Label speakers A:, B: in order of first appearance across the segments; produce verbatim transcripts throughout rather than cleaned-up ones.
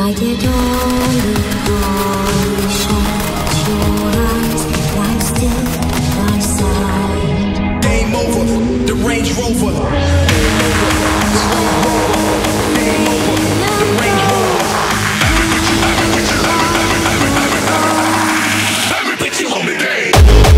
A: I did all the glory, shut your eyes, lie still by side.
B: Game over, the Range Rover. Game over, the Range Rover. Game over, the Range Rover. Let me put you on the game.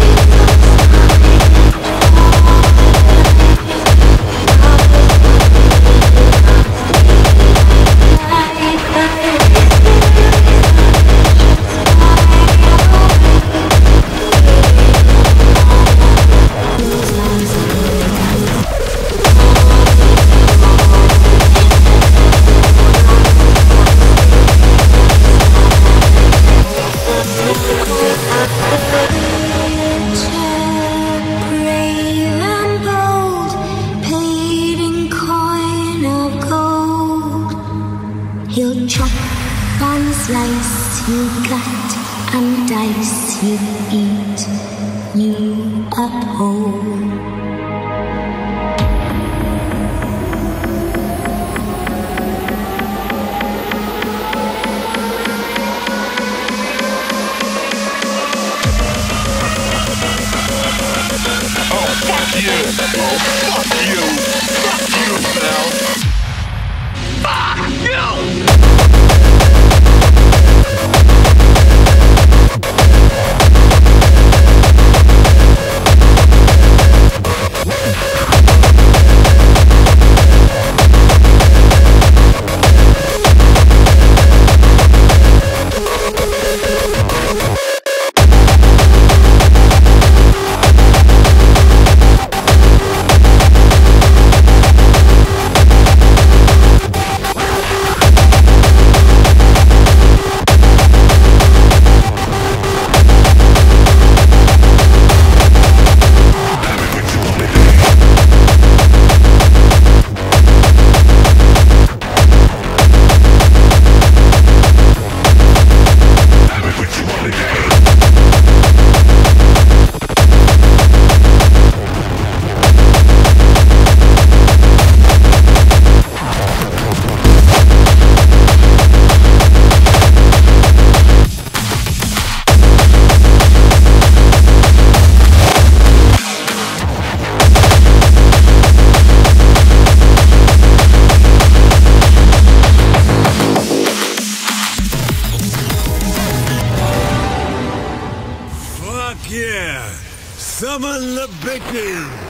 A: He'll chop and slice, he'll cut and dice, he'll eat you up whole.
B: Oh, fuck you! Oh, fuck you! Fuck you, pal! Fuck you!
C: Yeah, summon the big